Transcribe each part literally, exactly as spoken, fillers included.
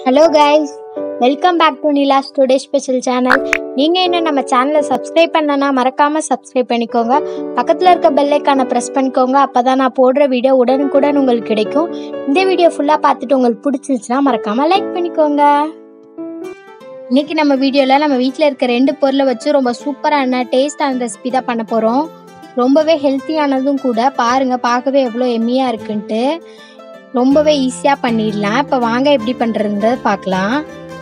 Hello guys, welcome back to Nila's Today Special channel. நீங்க இன்னும் நம்ம சேனலை சப்ஸ்கிரைப் பண்ணலனா மறக்காம சப்ஸ்கிரைப் பண்ணிக்கோங்க. பக்கத்துல இருக்க பெல் ஐகானை பிரஸ் பண்ணிக்கோங்க. அப்பதான் நான் போடுற வீடியோ உடனுக்குடன் உங்களுக்கு கிடைக்கும். இந்த வீடியோ ஃபுல்லா பார்த்துட்டு உங்களுக்கு பிடிச்சிருச்சுனா மறக்காம லைக் பண்ணிக்கோங்க. இன்னைக்கு நம்ம வீடியோல நம்ம வீட்ல இருக்க ரெண்டு பொருளை வச்சு ரொம்ப சூப்பரான டேஸ்டான ரெசிபி தான் பண்ண போறோம். ரொம்பவே ஹெல்த்தியானதும் கூட. பாருங்க, பார்க்கவே எவ்வளோ எம்மியா இருக்குன்ட்டு. ரொம்பவே ஈஸியாக பண்ணிடலாம். இப்போ வாங்க எப்படி பண்ணுறதுன்றத பார்க்கலாம்.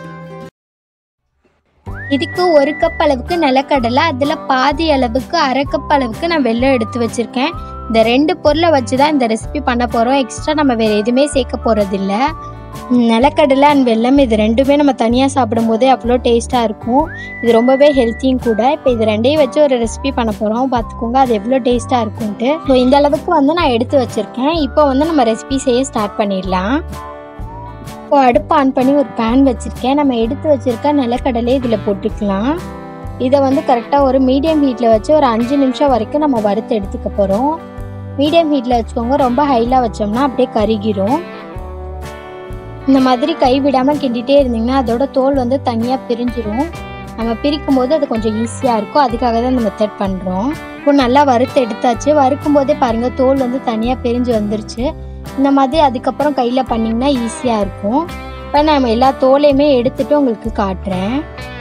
இதுக்கு ஒரு கப் அளவுக்கு நிலக்கடலை, அதில் பாதி அளவுக்கு அரை கப் அளவுக்கு நான் வெல்லம் எடுத்து வச்சுருக்கேன். இந்த ரெண்டு பொருளை வச்சு தான் இந்த ரெசிபி பண்ண போகிறோம். எக்ஸ்ட்ரா நம்ம வேறு எதுவுமே சேர்க்க போகிறதில்ல. நிலக்கடலை அண்ட் வெல்லம் இது ரெண்டுமே நம்ம தனியாக சாப்பிடும் போதே அவ்வளோ டேஸ்ட்டாக இருக்கும். இது ரொம்பவே ஹெல்த்தியும் கூட. இப்போ இது ரெண்டையும் வச்சு ஒரு ரெசிபி பண்ண போகிறோம். பார்த்துக்கோங்க அது எவ்வளோ டேஸ்ட்டாக இருக்கும்ட்டு. ஸோ இந்த அளவுக்கு வந்து நான் எடுத்து வச்சுருக்கேன். இப்போ வந்து நம்ம ரெசிபி செய்ய ஸ்டார்ட் பண்ணிடலாம். இப்போ அடுப்பு ஆன் பண்ணி ஒரு பேன் வச்சுருக்கேன். நம்ம எடுத்து வச்சுருக்க நிலக்கடலை இதில் போட்டுக்கலாம். இதை வந்து கரெக்டாக ஒரு மீடியம் ஹீட்டில் வச்சு ஒரு அஞ்சு நிமிஷம் வரைக்கும் நம்ம வறுத்து எடுத்துக்க போகிறோம். மீடியம் ஹீட்டில் வச்சுக்கோங்க. ரொம்ப ஹைலாக வச்சோம்னா அப்படியே கருகிரும். இந்த மாதிரி கை விடாமல் கிண்டிகிட்டே இருந்தீங்கன்னா அதோட தோல் வந்து தனியாக பிரிஞ்சிரும். நம்ம பிரிக்கும் போது அது கொஞ்சம் ஈஸியாக இருக்கும். அதுக்காக தான் இந்த மெத்தட் பண்ணுறோம். இப்போ நல்லா வறுத்து எடுத்தாச்சு. வறுக்கும் போதே பாருங்கள் தோல் வந்து தனியாக பிரிஞ்சு வந்துருச்சு. இந்த மாதிரி அதுக்கப்புறம் கையில் பண்ணிங்கன்னா ஈஸியாக இருக்கும். இப்போ நம்ம எல்லா தோலையுமே எடுத்துகிட்டு உங்களுக்கு காட்டுறேன்.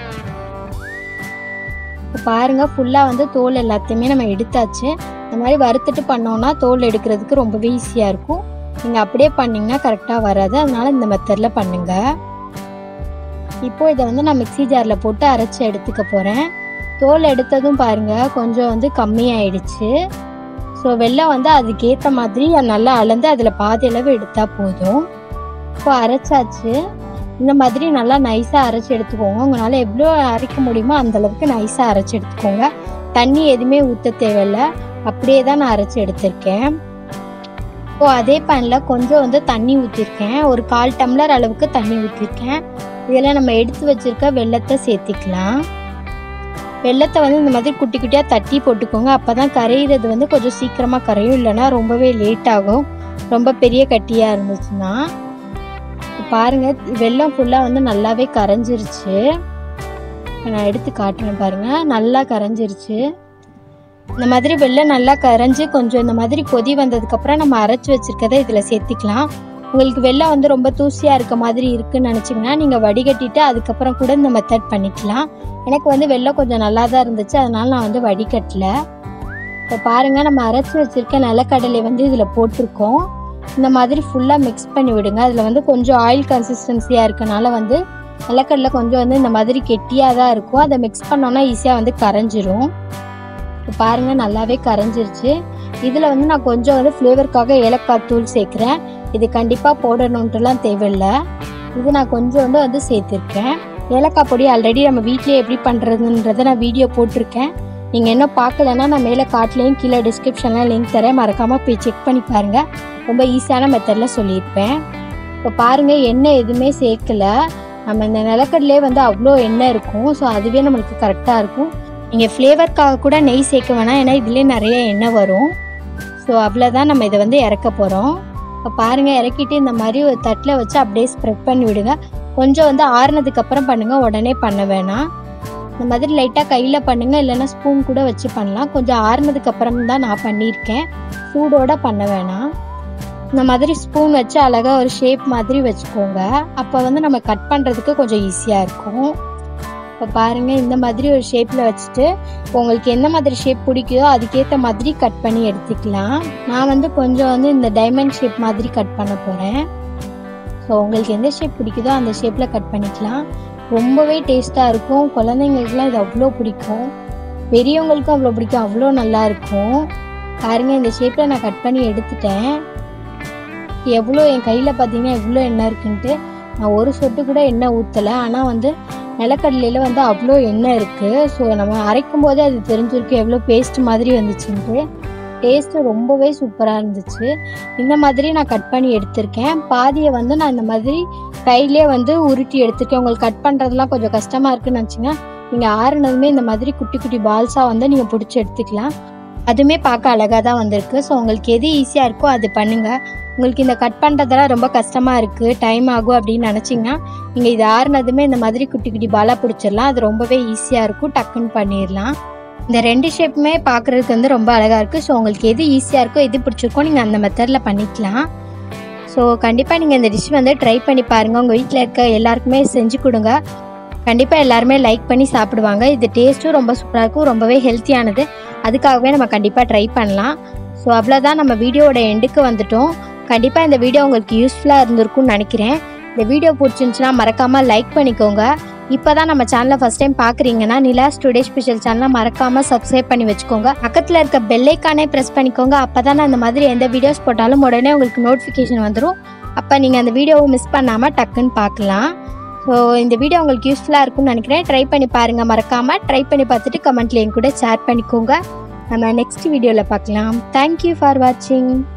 இப்போ பாருங்கள் ஃபுல்லாக வந்து தோல் எல்லாத்தையுமே நம்ம எடுத்தாச்சு. இந்த மாதிரி வறுத்துட்டு பண்ணோன்னா தோல் எடுக்கிறதுக்கு ரொம்பவே ஈஸியாக இருக்கும். நீங்கள் அப்படியே பண்ணிங்கன்னா கரெக்டாக வராது. அதனால் இந்த மெத்தடில் பண்ணுங்கள். இப்போது இதை வந்து நான் மிக்ஸி ஜாரில் போட்டு அரைச்சி எடுத்துக்க போகிறேன். தோல் எடுத்ததும் பாருங்கள் கொஞ்சம் வந்து கம்மியாயிடுச்சு. ஸோ வெல்லம் வந்து அதுக்கேற்ற மாதிரி நல்லா அளந்து அதில் பாதி அளவு எடுத்தால் போதும். இப்போ அரைச்சாச்சு. இந்த மாதிரி நல்லா நைஸாக அரைச்சி எடுத்துக்கோங்க. உங்களால் எவ்வளோ அரைக்க முடியுமோ அந்தளவுக்கு நைஸாக அரைச்சி எடுத்துக்கோங்க. தண்ணி எதுவுமே ஊற்ற தேவையில்லை. அப்படியே தான் நான் அரைச்சி எடுத்திருக்கேன். இப்போ அதே பேனில் கொஞ்சம் வந்து தண்ணி ஊற்றிருக்கேன். ஒரு கால் டம்ளர் அளவுக்கு தண்ணி ஊற்றிருக்கேன். இதில் நம்ம எடுத்து வச்சுருக்க வெல்லத்தை சேர்த்திக்கலாம். வெல்லத்தை வந்து இந்த மாதிரி குட்டி குட்டியாக தட்டி போட்டுக்கோங்க. அப்போ தான் கரையிறது வந்து கொஞ்சம் சீக்கிரமாக கரையும். இல்லைன்னா ரொம்பவே லேட் ஆகும், ரொம்ப பெரிய கட்டியாக இருந்துச்சுன்னா. பாருங்கள் வெல்லம் ஃபுல்லாக வந்து நல்லாவே கரைஞ்சிருச்சு. நான் எடுத்து காட்டுறேன் பாருங்கள், நல்லா கரைஞ்சிருச்சு. இந்த மாதிரி வெல்லம் நல்லா கரைஞ்சி கொஞ்சம் இந்த மாதிரி கொதி வந்ததுக்கப்புறம் நம்ம அரைச்சி வச்சுருக்கதை இதில் சேர்த்திக்கலாம். உங்களுக்கு வெல்லம் வந்து ரொம்ப தூசியாக இருக்க மாதிரி இருக்குதுன்னு நினச்சிங்கன்னா நீங்கள் வடிகட்டிட்டு அதுக்கப்புறம் கூட இந்த மெத்தட் பண்ணிக்கலாம். எனக்கு வந்து வெல்லம் கொஞ்சம் நல்லா தான் இருந்துச்சு, அதனால் நான் வந்து வடிகட்டல. இப்போ பாருங்கள் நம்ம அரைச்சி வச்சுருக்க நிலக்கடலை வந்து இதில் போட்டிருக்கோம். இந்த மாதிரி ஃபுல்லாக மிக்ஸ் பண்ணி விடுங்க. அதில் வந்து கொஞ்சம் ஆயில் கன்சிஸ்டன்சியாக இருக்கனால வந்து நிலக்கடலை கொஞ்சம் வந்து இந்த மாதிரி கெட்டியாக தான் இருக்கும். அதை மிக்ஸ் பண்ணோன்னா ஈஸியாக வந்து கரைஞ்சிரும். இப்போ பாருங்கள் நல்லாவே கரைஞ்சிருச்சு. இதில் வந்து நான் கொஞ்சம் வந்து ஃப்ளேவருக்காக ஏலக்காய் தூள் சேர்க்குறேன். இது கண்டிப்பாக போடணுன்ட்டுலாம் தேவையில்லை. இது நான் கொஞ்சம் வந்து வந்து சேர்த்துருக்கேன். ஏலக்காய் பொடி ஆல்ரெடி நம்ம வீட்டிலே எப்படி பண்ணுறதுன்றதை நான் வீடியோ போட்டிருக்கேன். நீங்கள் இன்னும் பார்க்கலன்னா நான் மேலே காட்டுலேயும் கீழே டிஸ்கிரிப்ஷனில் லிங்க் தரேன். மறக்காமல் போய் செக் பண்ணி பாருங்கள். ரொம்ப ஈஸியான மெத்தடில் சொல்லியிருப்பேன். இப்போ பாருங்கள் எண்ணெய் எதுவுமே சேர்க்கலை. நம்ம இந்த நிலக்கடலே வந்து அவ்வளோ எண்ணெய் இருக்கும். ஸோ அதுவே நம்மளுக்கு கரெக்டாக இருக்கும். நீங்கள் ஃப்ளேவருக்காக கூட நெய் சேர்க்க வேணாம், ஏன்னா இதுலேயே நிறைய எண்ணெய் வரும். ஸோ அவ்வளோதான், நம்ம இதை வந்து இறக்க போகிறோம். இப்போ பாருங்கள் இறக்கிட்டு இந்த மாதிரி ஒரு தட்டில் வச்சு அப்படியே ஸ்ப்ரெட் பண்ணி விடுங்க. கொஞ்சம் வந்து ஆறுனதுக்கப்புறம் பண்ணுங்கள், உடனே பண்ண வேணாம். இந்த மாதிரி லைட்டாக கையில் பண்ணுங்கள், இல்லைன்னா ஸ்பூன் கூட வச்சு பண்ணலாம். கொஞ்சம் ஆறுனதுக்கப்புறம் தான் நான் பண்ணியிருக்கேன், சூடோடு பண்ண வேணாம். இந்த மாதிரி ஸ்பூன் வச்சு அழகாக ஒரு ஷேப் மாதிரி வச்சுக்கோங்க. அப்போ வந்து நம்ம கட் பண்ணுறதுக்கு கொஞ்சம் ஈஸியாக இருக்கும். இப்போ பாருங்கள் இந்த மாதிரி ஒரு ஷேப்பில் வச்சுட்டு உங்களுக்கு எந்த மாதிரி ஷேப் பிடிக்குதோ அதுக்கேற்ற மாதிரி கட் பண்ணி எடுத்துக்கலாம். நான் வந்து கொஞ்சம் வந்து இந்த டைமண்ட் ஷேப் மாதிரி கட் பண்ண போகிறேன். ஸோ உங்களுக்கு எந்த ஷேப் பிடிக்குதோ அந்த ஷேப்பில் கட் பண்ணிக்கலாம். ரொம்பவே டேஸ்ட்டாக இருக்கும். குழந்தைங்களுக்குலாம் இது அவ்வளோ பிடிக்கும், பெரியவங்களுக்கும் அவ்வளோ பிடிக்கும், அவ்வளோ நல்லாயிருக்கும். பாருங்கள் இந்த ஷேப்பில் நான் கட் பண்ணி எடுத்துட்டேன். எவ்வளோ என் கையில் பார்த்தீங்கன்னா எவ்வளோ எண்ணெய் இருக்குன்ட்டு. நான் ஒரு சொட்டு கூட எண்ணெய் ஊற்றலை. ஆனால் வந்து நிலக்கடலையில் வந்து அவ்வளோ எண்ணெய் இருக்குது. ஸோ நம்ம அரைக்கும் போதே அது தெரிஞ்சிருக்கு எவ்வளோ பேஸ்ட் மாதிரி வந்துச்சுன்ட்டு. டேஸ்ட்டு ரொம்பவே சூப்பராக இருந்துச்சு. இந்த மாதிரி நான் கட் பண்ணி எடுத்திருக்கேன். பாதியை வந்து நான் இந்த மாதிரி கையிலே வந்து உருட்டி எடுத்துருக்கேன். உங்களுக்கு கட் பண்ணுறதுலாம் கொஞ்சம் கஷ்டமாக இருக்குன்னு நினச்சிங்கன்னா நீங்கள் ஆறுனதுமே இந்த மாதிரி குட்டி குட்டி பால்ஸாக வந்து நீங்கள் பிடிச்சி எடுத்துக்கலாம். அதுவுமே பார்க்க அழகாக தான் வந்திருக்கு. ஸோ உங்களுக்கு எது ஈஸியாக இருக்கோ அது பண்ணுங்கள். உங்களுக்கு இந்த கட் பண்ணுறதெல்லாம் ரொம்ப கஷ்டமாக இருக்குது, டைம் ஆகும் அப்படின்னு நினச்சிங்கன்னா நீங்கள் இது ஆறுனதுமே இந்த மாதிரி குட்டி குட்டி பாலாக பிடிச்சிடலாம். அது ரொம்பவே ஈஸியாக இருக்கும், டக்குன்னு பண்ணிடலாம். இந்த ரெண்டு ஷேப்புமே பார்க்குறதுக்கு வந்து ரொம்ப அழகாக இருக்குது. ஸோ உங்களுக்கு எது ஈஸியாக இருக்கோ எது பிடிச்சிருக்கோ நீங்கள் அந்த மெத்தடில் பண்ணிக்கலாம். ஸோ கண்டிப்பாக நீங்கள் இந்த டிஷ் வந்து ட்ரை பண்ணி பாருங்கள். உங்கள் வீட்டில் இருக்க எல்லாருக்குமே செஞ்சு கொடுங்க. கண்டிப்பாக எல்லாருமே லைக் பண்ணி சாப்பிடுவாங்க. இது டேஸ்ட்டும் ரொம்ப சூப்பராக இருக்கும், ரொம்பவே ஹெல்த்தியானது. அதுக்காகவே நம்ம கண்டிப்பாக ட்ரை பண்ணலாம். ஸோ அவ்வளோதான், நம்ம வீடியோவோட எண்டுக்கு வந்துட்டோம். கண்டிப்பாக இந்த வீடியோ உங்களுக்கு யூஸ்ஃபுல்லாக இருந்திருக்கும்னு நினைக்கிறேன். இந்த வீடியோ பிடிச்சிருந்துச்சுன்னா மறக்காமல் லைக் பண்ணிக்கோங்க. இப்போ தான் நம்ம சேனலை ஃபஸ்ட் டைம் பார்க்குறீங்கன்னா நிலாஸ் டுடே ஸ்பெஷல் சேனலை மறக்காமல் சப்ஸ்கிரைப் பண்ணி வச்சுக்கோங்க. பக்கத்தில் இருக்க பெல் ஐக்கானே ப்ரெஸ் பண்ணிக்கோங்க. அப்போ தான் நான் இந்த மாதிரி எந்த வீடியோஸ் போட்டாலும் உடனே உங்களுக்கு நோட்டிஃபிகேஷன் வந்துடும். அப்போ நீங்கள் அந்த வீடியோவை மிஸ் பண்ணாமல் டக்குன்னு பார்க்கலாம். ஸோ இந்த வீடியோ உங்களுக்கு யூஸ்ஃபுல்லாக இருக்கும்னு நினைக்கிறேன். ட்ரை பண்ணி பாருங்கள். மறக்காமல் ட்ரை பண்ணி பார்த்துட்டு கமெண்ட்ல என் கூட ஷேர் பண்ணிக்கோங்க. நம்ம நெக்ஸ்ட் வீடியோவில் பார்க்கலாம். தேங்க்யூ ஃபார் வாட்சிங்.